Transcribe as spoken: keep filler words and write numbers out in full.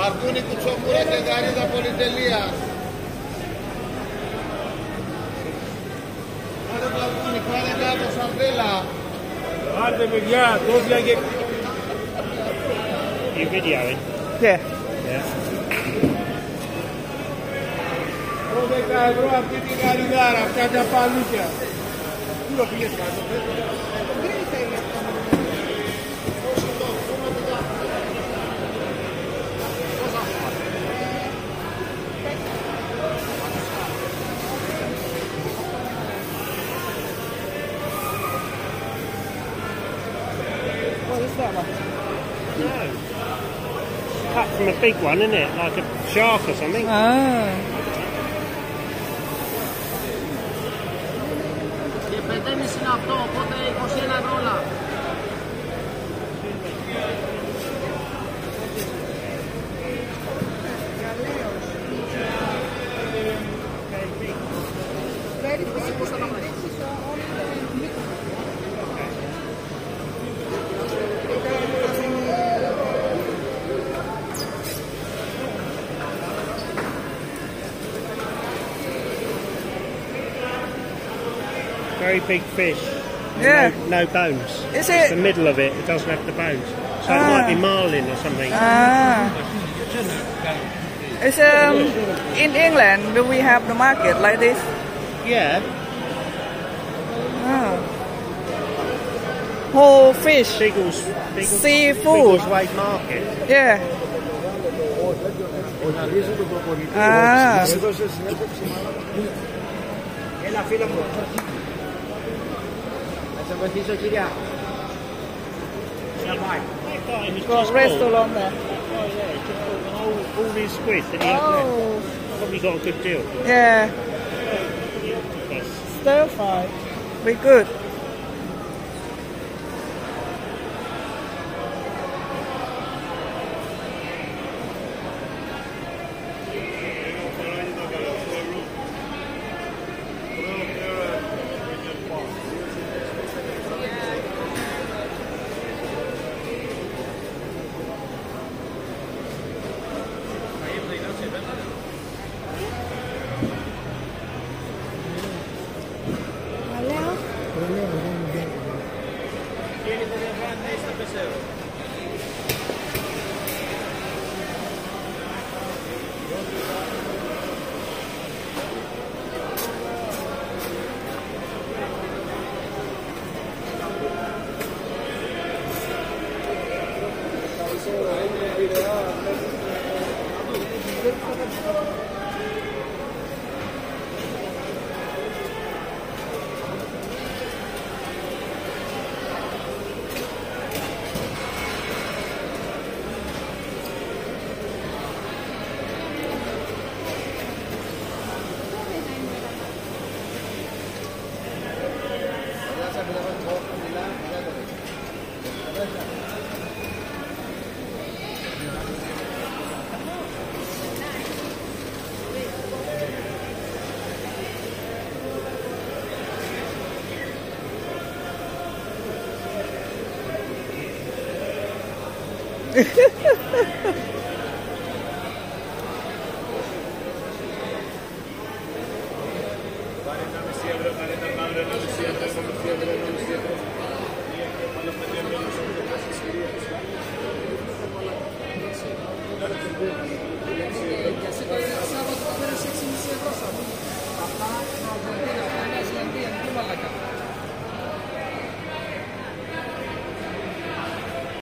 Αρκούνι κουτσομούρα και γαρίδα πολυτελείας. Πάρε το αρκούνι, πάρε κάτω σαρδέλα. Άντε παιδιά, τόφια και... You videoing? Yeah. Yeah. δώδεκα ευρώ αυτή τη γαριδάρα, αυτά τα παλούκια. Πού το πήγες κάτω, What is that one? No. Cut from a big one, isn't it? Like a shark or something. Ah. Και πεντέμισι είναι αυτό, οπότε είκοσι ένα ευρώ όλα. Very big fish. Yeah. No, no bones. Is It's it? the middle of it. It doesn't have the bones. So it Ah. might be marlin or something. Ah. It's um in England do we have the market like this? Yeah. Ah. Whole fish. Biggles. Biggles Seafood. Biggleswade Market. Yeah. Ah. Έλα φίλο μου. Θα σε βοηθήσω κυρία. That guy was Got just restaurant there. caught, oh yeah, just caught all, all these squid that he had left. Oh. Probably got a good deal. Yeah. Yes. Stir fry. Be good. Vale, no me euro, vale.